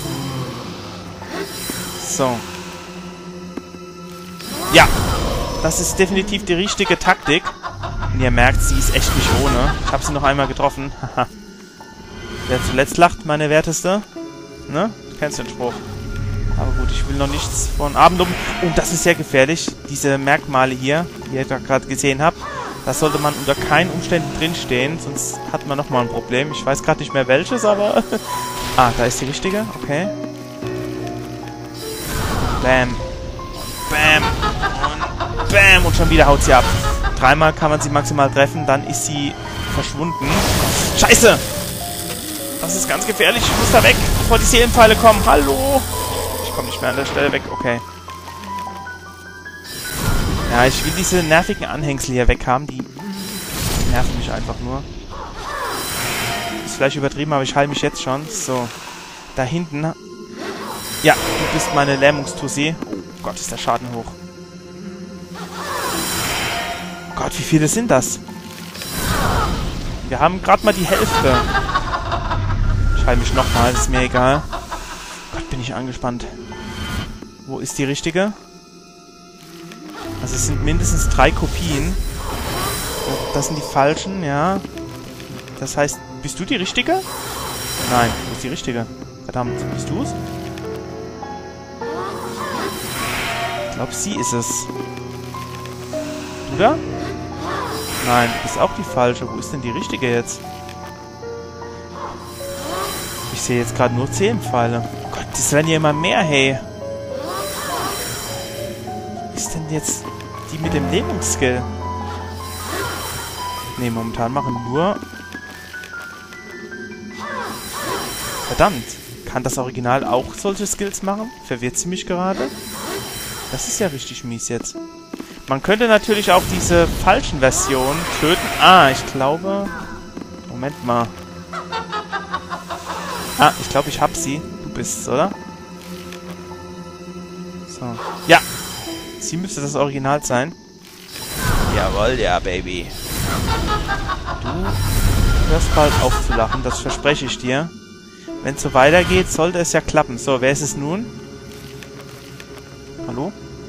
So. Ja. Das ist definitiv die richtige Taktik. Und ihr merkt, sie ist echt nicht ohne. Ich habe sie noch einmal getroffen. Haha. Wer zuletzt lacht, meine Werteste. Ne? Du kennst den Spruch. Aber gut, ich will noch nichts von Abendluppen. Oh, das ist sehr gefährlich. Diese Merkmale hier, die ihr da gerade gesehen habt. Das sollte man unter keinen Umständen drinstehen. Sonst hat man nochmal ein Problem. Ich weiß gerade nicht mehr welches, aber... ah, da ist die richtige. Okay. Bam. Bam. Und bam. Und schon wieder haut sie ab. Dreimal kann man sie maximal treffen. Dann ist sie verschwunden. Scheiße! Das ist ganz gefährlich. Ich muss da weg, bevor die Seelenpfeile kommen. Hallo! Ich komme nicht mehr an der Stelle weg. Okay. Ja, ich will diese nervigen Anhängsel hier weghaben. Die nerven mich einfach nur. Ist vielleicht übertrieben, aber ich heile mich jetzt schon. So. Da hinten. Ja, du bist meine Lähmungstussi. Oh Gott, ist der Schaden hoch. Gott, wie viele sind das? Wir haben gerade mal die Hälfte. Ich heile mich nochmal, ist mir egal. Gott, bin ich angespannt. Wo ist die richtige? Also es sind mindestens drei Kopien. Und das sind die falschen, ja. Das heißt, bist du die richtige? Nein, du bist die richtige. Verdammt, bist du es? Ich glaube, sie ist es. Du da? Nein, du bist auch die falsche. Wo ist denn die richtige jetzt? Ich sehe jetzt gerade nur zehn Pfeile. Gott, das werden ja immer mehr, hey. Was ist denn jetzt die mit dem Lähmungsskill? Ne, momentan machen nur... Verdammt. Kann das Original auch solche Skills machen? Verwirrt sie mich gerade? Das ist ja richtig mies jetzt. Man könnte natürlich auch diese falschen Versionen töten. Ah, ich glaube... Moment mal. Ah, ich glaube, ich hab sie. Du bist es, oder? So. Ja! Sie müsste das Original sein. Jawohl, ja, Baby. Du hörst bald auf zu lachen, das verspreche ich dir. Wenn es so weitergeht, sollte es ja klappen. So, wer ist es nun? Hallo?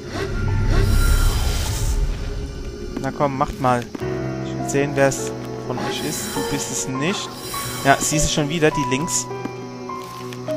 Na komm, macht mal. Ich will sehen, wer es von euch ist. Du bist es nicht. Ja, sie ist es schon wieder, die links.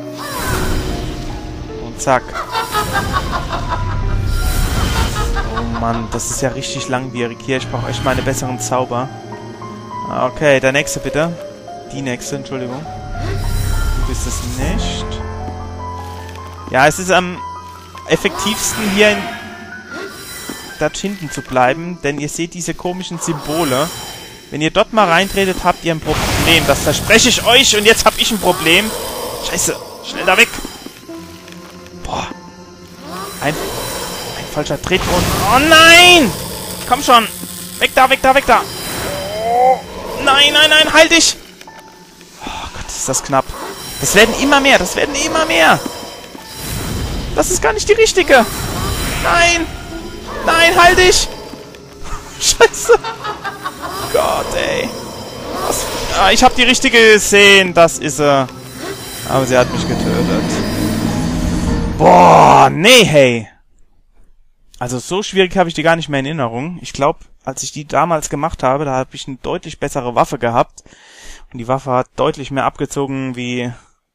Und zack. Oh Mann, das ist ja richtig langwierig hier. Ich brauche echt mal einen besseren Zauber. Okay, der nächste bitte. Die nächste, Entschuldigung. Du bist es nicht. Ja, es ist am effektivsten hier in dort hinten zu bleiben, denn ihr seht diese komischen Symbole. Wenn ihr dort mal reintretet, habt ihr ein Problem. Das verspreche ich euch und jetzt hab ich ein Problem. Scheiße, schnell da weg. Boah. Ein, ein falscher Tritt und... Oh nein! Komm schon. Weg da, weg da, weg da. Oh, nein, nein, nein, halt dich. Oh Gott, ist das knapp. Das werden immer mehr, das werden immer mehr. Das ist gar nicht die richtige. Nein. Nein, halt dich. Scheiße. Gott, ey. Was? Ah, ich habe die richtige gesehen. Das ist er. Aber sie hat mich getötet. Boah, nee, hey. Also so schwierig habe ich die gar nicht mehr in Erinnerung. Ich glaube, als ich die damals gemacht habe, da habe ich eine deutlich bessere Waffe gehabt. Und die Waffe hat deutlich mehr abgezogen wie...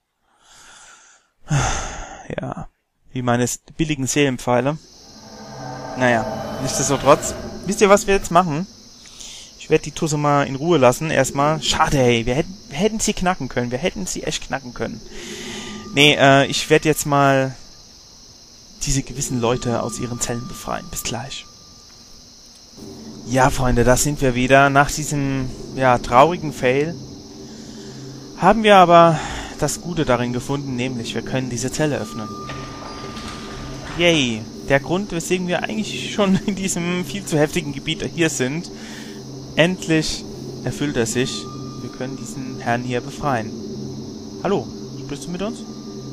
Ja, wie meine billigen Seelenpfeile. Naja, nichtsdestotrotz. Wisst ihr, was wir jetzt machen? Ich werde die Tusse mal in Ruhe lassen. Erstmal. Schade, ey. Wir hätten, wir hätten sie knacken können. Wir hätten sie echt knacken können. Nee, äh, ich werde jetzt mal diese gewissen Leute aus ihren Zellen befreien. Bis gleich. Ja, Freunde, da sind wir wieder. Nach diesem, ja, traurigen Fail haben wir aber das Gute darin gefunden, nämlich wir können diese Zelle öffnen. Yay. Der Grund, weswegen wir eigentlich schon in diesem viel zu heftigen Gebiet hier sind, endlich erfüllt er sich. Wir können diesen Herrn hier befreien. Hallo, sprichst du mit uns?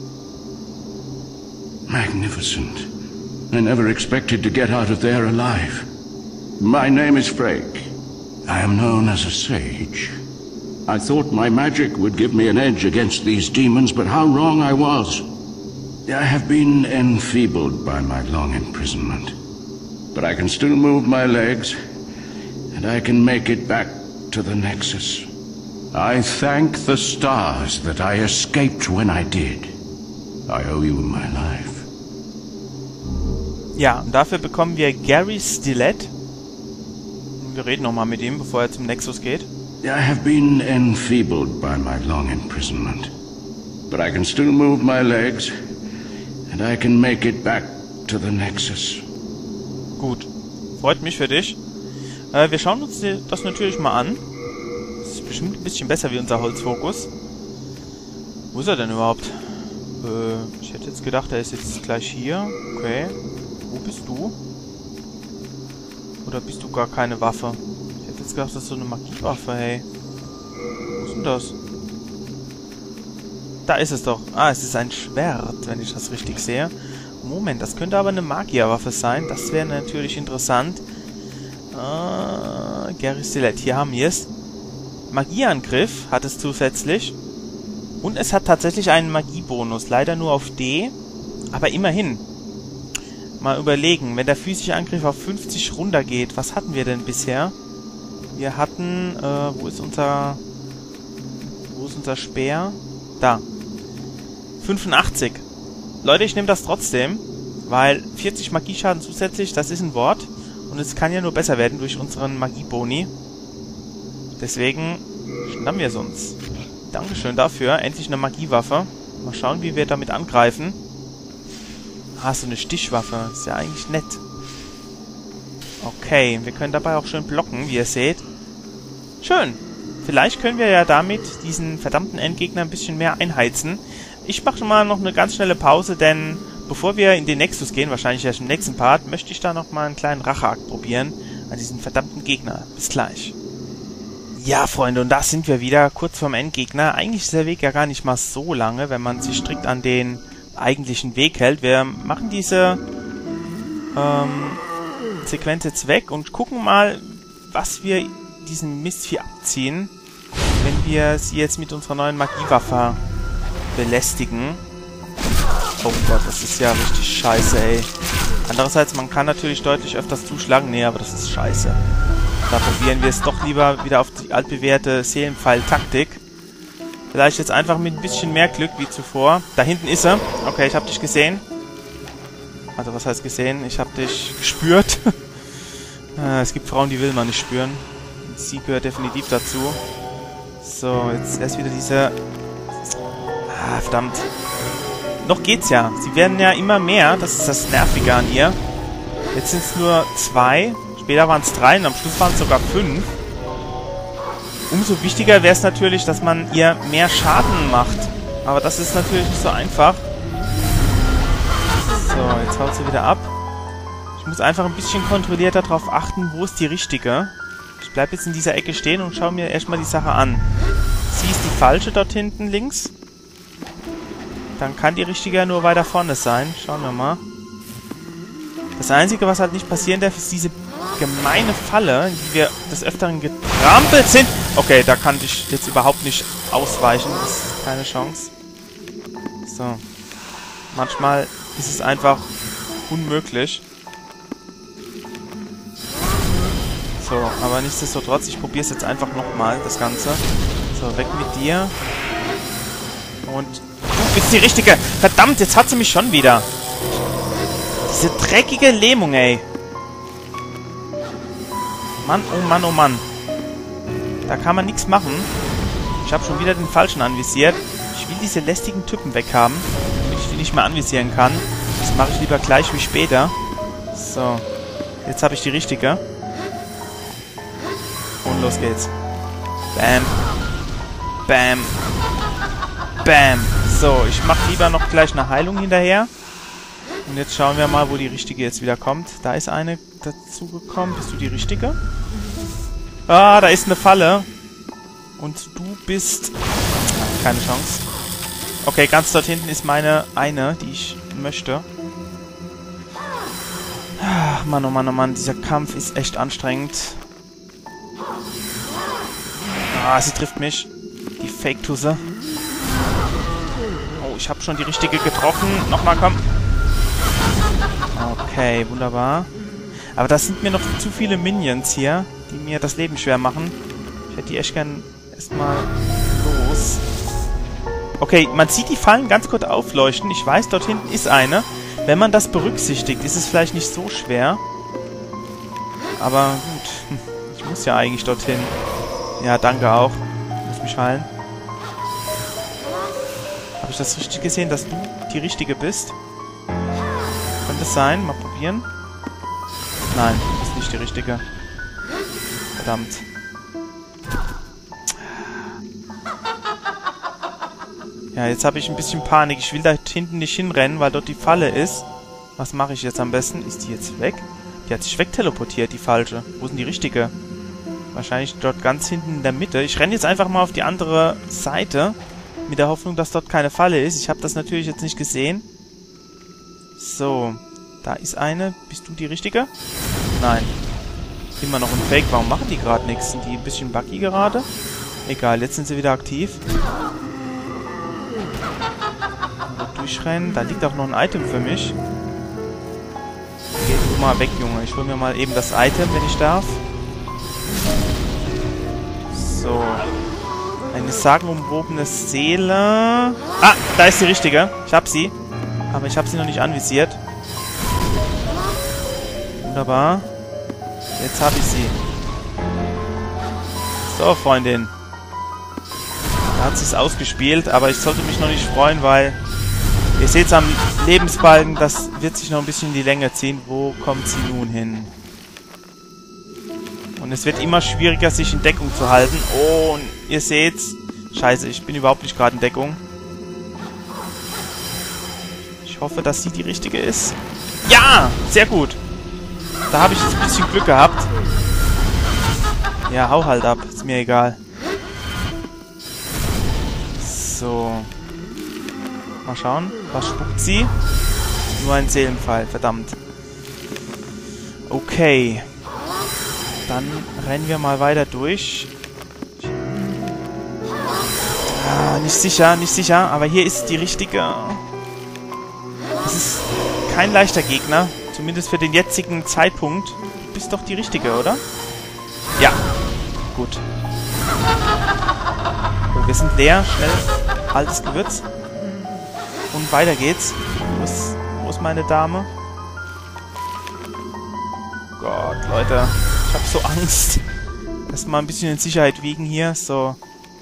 Magnificent. I never expected to get out of there alive. My name is Freyk. I am known as a sage. I thought my magic would give me an edge against these demons, but how wrong I was. I have been enfeebled by my long imprisonment, but I can still move my legs, and I can make it back to the Nexus. I thank the stars that I escaped when I did. I owe you my life. Ja, und dafür bekommen wir Gary Stilett. Wir reden nochmal mit ihm, bevor er zum Nexus geht. I have been enfeebled by my long imprisonment, but I can still move my legs, and I can make it back to the Nexus. Gut. Freut mich für dich. Äh, wir schauen uns das natürlich mal an. Das ist bestimmt ein bisschen besser wie unser Holzfokus. Wo ist er denn überhaupt? Äh, ich hätte jetzt gedacht, er ist jetzt gleich hier. Okay. Wo bist du? Oder bist du gar keine Waffe? Ich hätte jetzt gedacht, das ist so eine Magiewaffe, hey. Wo ist denn das? Da ist es doch. Ah, es ist ein Schwert, wenn ich das richtig sehe. Moment, das könnte aber eine Magierwaffe sein. Das wäre natürlich interessant. Äh, Gary Stilett, hier haben wir es. Magieangriff hat es zusätzlich. Und es hat tatsächlich einen Magiebonus. Leider nur auf D. Aber immerhin. Mal überlegen, wenn der physische Angriff auf fünfzig runtergeht, was hatten wir denn bisher? Wir hatten, äh, wo ist unser... Wo ist unser Speer? Da. fünfundachtzig. Leute, ich nehme das trotzdem, weil vierzig Magieschaden zusätzlich, das ist ein Wort. Und es kann ja nur besser werden durch unseren Magieboni. Deswegen schnappen wir es uns. Dankeschön dafür. Endlich eine Magiewaffe. Mal schauen, wie wir damit angreifen. Ah, so eine Stichwaffe. Ist ja eigentlich nett. Okay, wir können dabei auch schön blocken, wie ihr seht. Schön. Vielleicht können wir ja damit diesen verdammten Endgegner ein bisschen mehr einheizen. Ich mache mal noch eine ganz schnelle Pause, denn bevor wir in den Nexus gehen, wahrscheinlich erst im nächsten Part, möchte ich da noch mal einen kleinen Racheakt probieren an diesen verdammten Gegner. Bis gleich. Ja, Freunde, und da sind wir wieder, kurz vorm Endgegner. Eigentlich ist der Weg ja gar nicht mal so lange, wenn man sich strikt an den eigentlichen Weg hält. Wir machen diese ähm, Sequenz jetzt weg und gucken mal, was wir diesen Mistvieh abziehen, wenn wir sie jetzt mit unserer neuen Magiewaffe belästigen. Oh Gott, das ist ja richtig scheiße, ey. Andererseits, man kann natürlich deutlich öfters zuschlagen. Nee, aber das ist scheiße. Da probieren wir es doch lieber wieder auf die altbewährte Seelenpfeil-Taktik. Vielleicht jetzt einfach mit ein bisschen mehr Glück wie zuvor. Da hinten ist er. Okay, ich habe dich gesehen. Also was heißt gesehen? Ich habe dich gespürt. Äh, es gibt Frauen, die will man nicht spüren. Sie gehört definitiv dazu. So, jetzt erst wieder diese... Ah, verdammt. Noch geht's ja. Sie werden ja immer mehr. Das ist das Nervige an ihr. Jetzt sind es nur zwei. Später waren es drei und am Schluss waren es sogar fünf. Umso wichtiger wäre es natürlich, dass man ihr mehr Schaden macht. Aber das ist natürlich nicht so einfach. So, jetzt haut sie wieder ab. Ich muss einfach ein bisschen kontrollierter darauf achten, wo ist die richtige. Ich bleibe jetzt in dieser Ecke stehen und schaue mir erstmal die Sache an. Sie ist die falsche dort hinten links. Dann kann die richtige ja nur weiter vorne sein. Schauen wir mal. Das Einzige, was halt nicht passieren darf, ist diese gemeine Falle, in die wir des Öfteren getrampelt sind. Okay, da kann ich jetzt überhaupt nicht ausweichen. Das ist keine Chance. So. Manchmal ist es einfach unmöglich. So, aber nichtsdestotrotz, ich probiere es jetzt einfach nochmal, das Ganze. So, weg mit dir. Und du bist die Richtige. Verdammt, jetzt hat sie mich schon wieder. Diese dreckige Lähmung, ey. Mann, oh Mann, oh Mann. Da kann man nichts machen. Ich habe schon wieder den Falschen anvisiert. Ich will diese lästigen Typen weghaben, damit ich die nicht mehr anvisieren kann. Das mache ich lieber gleich wie später. So. Jetzt habe ich die Richtige. Und los geht's. Bam. Bam. Bam. So, ich mache lieber noch gleich eine Heilung hinterher. Und jetzt schauen wir mal, wo die Richtige jetzt wieder kommt. Da ist eine dazugekommen. Bist du die Richtige? Ah, da ist eine Falle. Und du bist... Keine Chance. Okay, ganz dort hinten ist meine eine, die ich möchte. Ach, Mann, oh Mann, oh Mann. Dieser Kampf ist echt anstrengend. Ah, sie trifft mich. Die Fake-Tusse. Oh, ich habe schon die Richtige getroffen. Nochmal, komm. Okay, wunderbar. Aber das sind mir noch zu viele Minions hier, die mir das Leben schwer machen. Ich hätte die echt gern erstmal los. Okay, man sieht die Fallen ganz kurz aufleuchten. Ich weiß, dort hinten ist eine. Wenn man das berücksichtigt, ist es vielleicht nicht so schwer. Aber gut, ich muss ja eigentlich dorthin. Ja, danke auch. Ich muss mich heilen. Habe ich das richtig gesehen, dass du die Richtige bist? Könnte es sein? Mal probieren. Nein, du bist nicht die Richtige. Verdammt. Ja, jetzt habe ich ein bisschen Panik. Ich will da hinten nicht hinrennen, weil dort die Falle ist. Was mache ich jetzt am besten? Ist die jetzt weg? Die hat sich wegteleportiert, die falsche. Wo ist denn die Richtige? Wahrscheinlich dort ganz hinten in der Mitte. Ich renne jetzt einfach mal auf die andere Seite. Mit der Hoffnung, dass dort keine Falle ist. Ich habe das natürlich jetzt nicht gesehen. So. Da ist eine. Bist du die Richtige? Nein. Immer noch ein Fake. Warum machen die gerade nichts? Sind die ein bisschen buggy gerade? Egal, jetzt sind sie wieder aktiv. Durchrennen. Da liegt auch noch ein Item für mich. Geh du mal weg, Junge. Ich hole mir mal eben das Item, wenn ich darf. So. Eine sagenumwobene Seele. Ah, da ist die Richtige. Ich hab sie. Aber ich habe sie noch nicht anvisiert. Wunderbar. Jetzt habe ich sie. So, Freundin. Da hat sie es ausgespielt, aber ich sollte mich noch nicht freuen, weil ihr seht es am Lebensbalken, das wird sich noch ein bisschen in die Länge ziehen. Wo kommt sie nun hin? Und es wird immer schwieriger, sich in Deckung zu halten. Oh, und ihr seht's. Scheiße, ich bin überhaupt nicht gerade in Deckung. Ich hoffe, dass sie die Richtige ist. Ja, sehr gut. Da habe ich jetzt ein bisschen Glück gehabt. Ja, hau halt ab. Ist mir egal. So. Mal schauen. Was spuckt sie? Nur ein Seelenpfeil. Verdammt. Okay. Dann rennen wir mal weiter durch. Ah, nicht sicher, nicht sicher. Aber hier ist die Richtige. Das ist kein leichter Gegner. Zumindest für den jetzigen Zeitpunkt. Du bist doch die Richtige, oder? Ja. Gut. So, wir sind leer. Schnell. Altes Gewürz. Und weiter geht's. Wo ist, wo ist meine Dame? Gott, Leute. Ich hab so Angst. Erstmal ein bisschen in Sicherheit wiegen hier. So.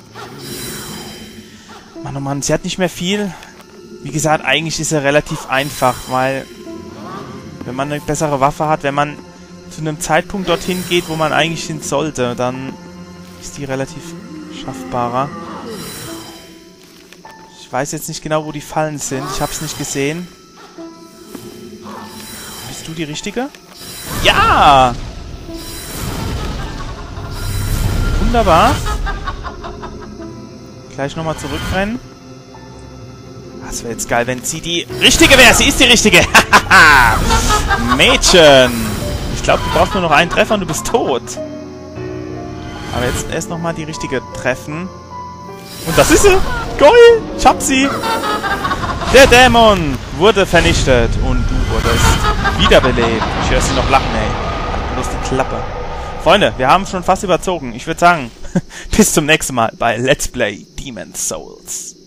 Mann, oh Mann, sie hat nicht mehr viel. Wie gesagt, eigentlich ist er relativ einfach, weil wenn man eine bessere Waffe hat, wenn man zu einem Zeitpunkt dorthin geht, wo man eigentlich hin sollte, dann ist die relativ schaffbarer. Ich weiß jetzt nicht genau, wo die Fallen sind. Ich hab's nicht gesehen. Bist du die Richtige? Ja! Wunderbar. Gleich nochmal zurückrennen. Das wäre jetzt geil, wenn sie die Richtige wäre. Sie ist die Richtige. Mädchen. Ich glaube, du brauchst nur noch einen Treffer und du bist tot. Aber jetzt erst nochmal die Richtige treffen. Und das ist sie. Geil. Ich hab sie. Der Dämon wurde vernichtet. Und du wurdest wiederbelebt. Ich höre sie noch lachen, ey. Halt bloß die Klappe. Freunde, wir haben schon fast überzogen. Ich würde sagen, bis zum nächsten Mal bei Let's Play Demon's Souls.